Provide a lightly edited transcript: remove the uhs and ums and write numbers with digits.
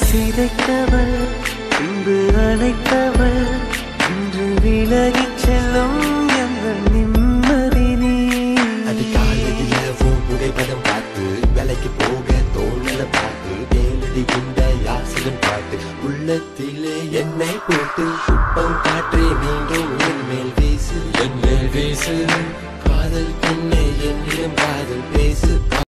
சிதைத்தவள் பின்பு அழைத்தவள் இன்று விலகிச் செல்லும் எங்கள் நிம்மதி நீ. அதிகாலையில புகைப்படம் பார்த்து வேலைக்கு போக தோழல பார்த்து கேளடி குண்ட யாசிடம் பாட்டு உள்ளத்திலே என்னை போட்டு குப்பம் காற்றே நீங்க